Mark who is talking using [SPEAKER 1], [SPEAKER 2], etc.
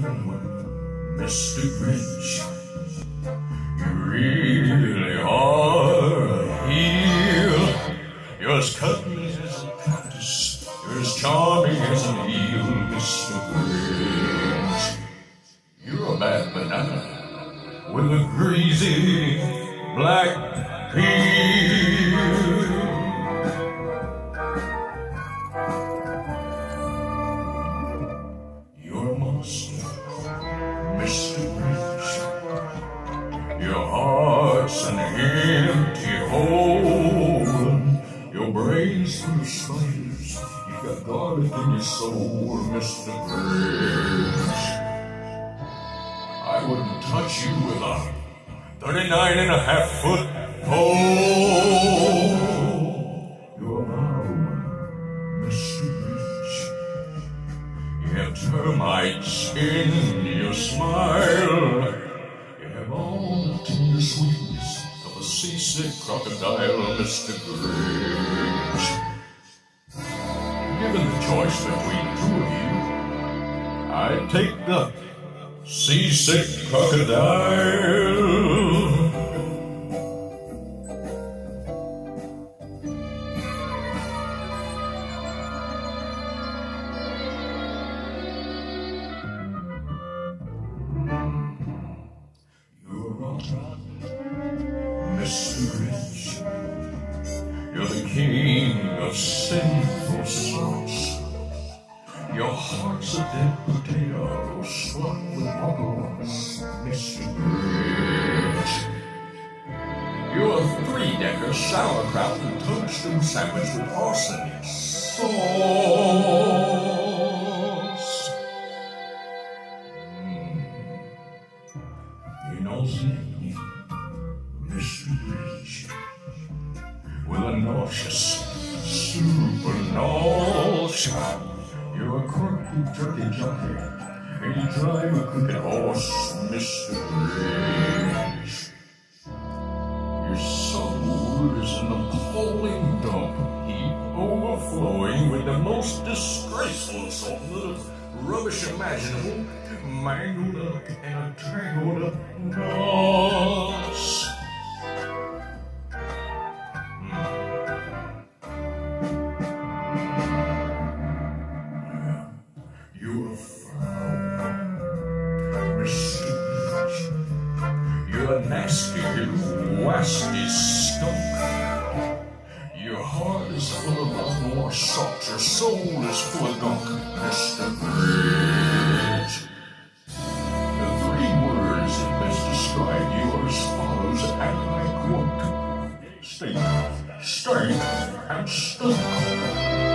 [SPEAKER 1] Mr. Grinch. You really are a heel. You're as cutting as a cactus. You're as charming as an eel, Mr. Grinch. You're a bad banana with a greasy black peel. You're a monster, Mr. Grinch. Your heart's an empty hole. Your brain's full of spiders. You've got garlic in your soul, Mr. Grinch. I wouldn't touch you with a 39.5-foot pole. You're a wild one, Mr. Grinch. You have termites in your smile. You have all the tender sweetness of a seasick crocodile, Mr. Grinch. Given the choice between the two of you, I'd take the seasick crocodile. You're wrong, Mr. Grinch. You're the king of sinful sauce. Your heart's a dead potato, struck with bottles, Mr. Grinch. You're a three-decker sauerkraut and toadstool sandwich with arsenic sauce. You nauseate me, Mr. Grinch, with a nauseous, super nausea. You're a crumpled turkey junkie, and you drive a crooked horse, Mr. Grinch. Your soul is an appalling dump heap, overflowing with the most disgraceful assortment of rubbish imaginable, mangled up and a tangled up knots. You're foul, Mr. Grinch. You're a nasty, wasty skunk. Your heart is full of unwashed salt. Your soul is full of gunk, Mr. Grinch. The three words that best describe you are as follows, and I quote: stink, stank, and stunk.